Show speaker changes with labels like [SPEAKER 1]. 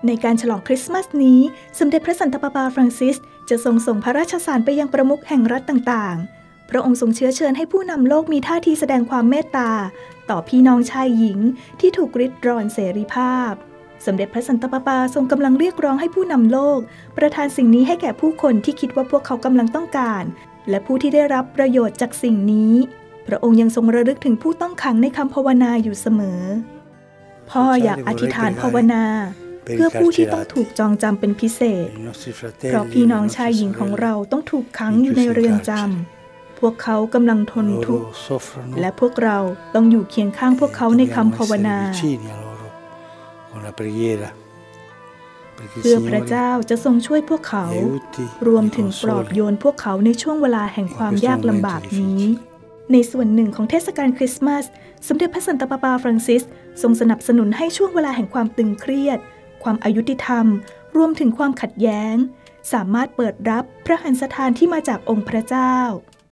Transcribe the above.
[SPEAKER 1] ในการฉลองคริสต์มาสนี้สมเด็จพระสันตะปาปาฟรังซิสจะทรงส่งพระราชสารไปยังประมุขแห่งรัฐต่างๆพระองค์ทรงเชื้อเชิญให้ผู้นำโลกมีท่าทีแสดงความเมตตาต่อพี่น้องชายหญิงที่ถูกริดรอนเสรีภาพสมเด็จพระสันตะปาปาทรงกำลังเรียกร้องให้ผู้นำโลกประทานสิ่งนี้ให้แก่ผู้คนที่คิดว่าพวกเขากำลังต้องการและผู้ที่ได้รับประโยชน์จากสิ่งนี้พระองค์ยังทรงระลึกถึงผู้ต้องขังในคำภาวนาอยู่เสมอพ่ออยากอธิษฐานภาวนาเพื่อผู้ที่ต้องถูกจองจำเป็นพิเศษเพราะพี่น้องชายหญิงของเราต้องถูกขังอยู่ในเรือนจำพวกเขากำลังทนทุกข์และพวกเราต้องอยู่เคียงข้างพวกเขาในคำภาวนาเพื่อพระเจ้าจะทรงช่วยพวกเขารวมถึงปลอบโยนพวกเขาในช่วงเวลาแห่งความยากลำบากนี้ในส่วนหนึ่งของเทศกาลคริสต์มาสสมเด็จพระสันตะปาปาฟรังซิสทรงสนับสนุนให้ช่วงเวลาแห่งความตึงเครียดความอายุติธรรมรวมถึงความขัดแย้งสามารถเปิดรับพระหันสถานที่มาจากองค์พระเจ้า